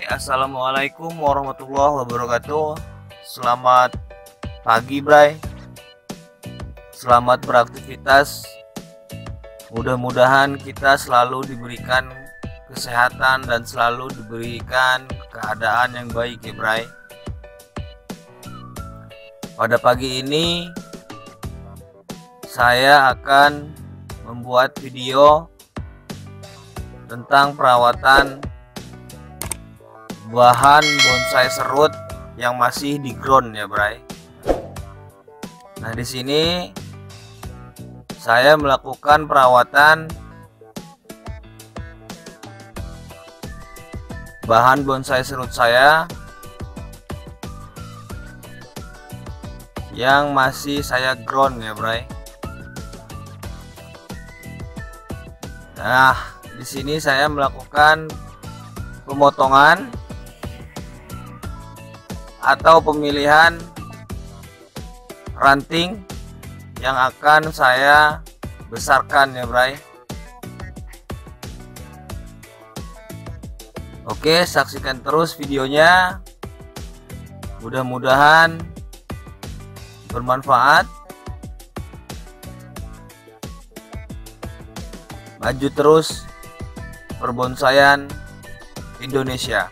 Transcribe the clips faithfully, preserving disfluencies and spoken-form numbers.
Assalamualaikum warahmatullahi wabarakatuh. Selamat pagi, Bray. Selamat beraktivitas. Mudah-mudahan kita selalu diberikan kesehatan dan selalu diberikan keadaan yang baik ya, Bray. Pada pagi ini saya akan membuat video tentang perawatan bahan bonsai serut yang masih di ground ya, Bray. Nah, di sini saya melakukan perawatan bahan bonsai serut saya yang masih saya ground ya, Bray. Nah, di sini saya melakukan pemotongan atau pemilihan ranting yang akan saya besarkan ya, Bray. Oke, saksikan terus videonya. Mudah-mudahan bermanfaat. Maju terus perbonsaian Indonesia.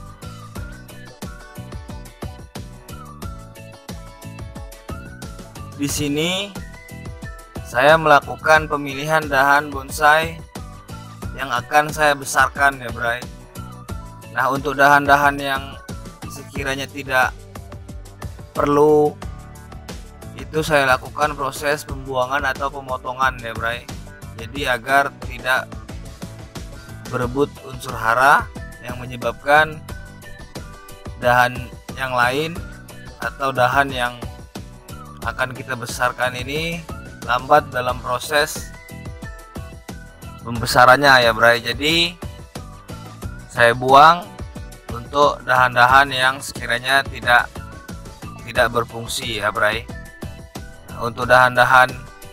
Di sini saya melakukan pemilihan dahan bonsai yang akan saya besarkan ya, Bray. Nah, untuk dahan-dahan yang sekiranya tidak perlu itu saya lakukan proses pembuangan atau pemotongan ya, Bray. Jadi agar tidak berebut unsur hara yang menyebabkan dahan yang lain atau dahan yang akan kita besarkan ini lambat dalam proses pembesarannya ya, Bray. Jadi saya buang untuk dahan-dahan yang sekiranya tidak tidak berfungsi ya, Bray. Nah, untuk dahan-dahan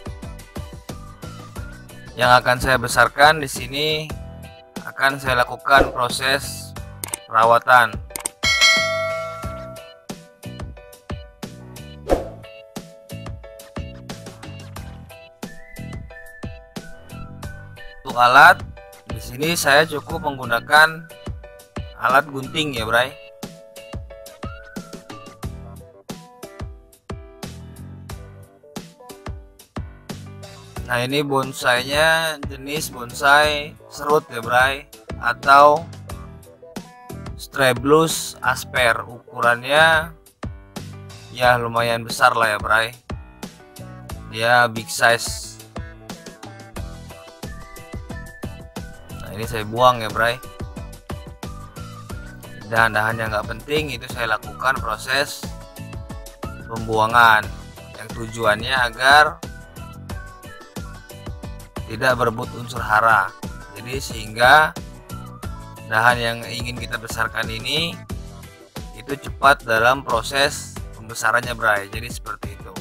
yang akan saya besarkan di sini akan saya lakukan proses perawatan. Untuk alat di sini saya cukup menggunakan alat gunting ya, Bray. Nah, ini bonsainya jenis bonsai serut ya, Bray, atau Strabelus asper. Ukurannya ya lumayan besar lah ya, Bray. Dia big size. Nah, ini saya buang ya, Bray. Dahan-dahan yang nggak penting itu saya lakukan proses pembuangan yang tujuannya agar tidak berebut unsur hara. Jadi sehingga dahan yang ingin kita besarkan ini itu cepat dalam proses pembesarannya, Bray. Jadi seperti itu.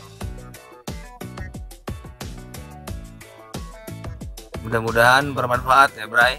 Mudah-mudahan bermanfaat ya, Bray.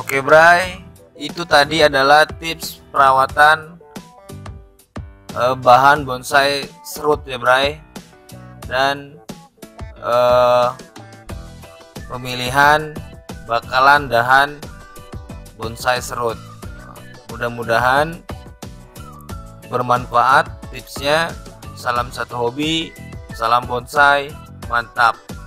Oke Bray, itu tadi adalah tips perawatan eh, bahan bonsai serut ya Bray, dan eh, pemilihan bakalan dahan bonsai serut. Mudah-mudahan bermanfaat tipsnya. Salam satu hobi, salam bonsai, mantap.